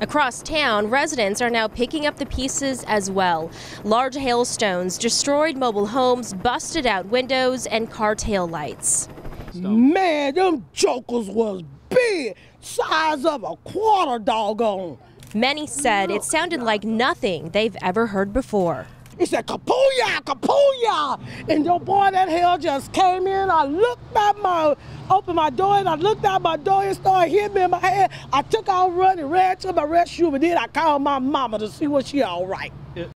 Across town, residents are now picking up the pieces as well. Large hailstones destroyed mobile homes, busted out windows, and car tail lights. Man, them jokers was big, size of a quarter doggone. Many said it sounded like nothing they've ever heard before. He said, Kapoooya, Kapoooya! And your boy, that hell just came in. I opened my door and I looked out my door and started hitting me in my head. I took out running, ran to my restroom, and then I called my mama to see was she all right.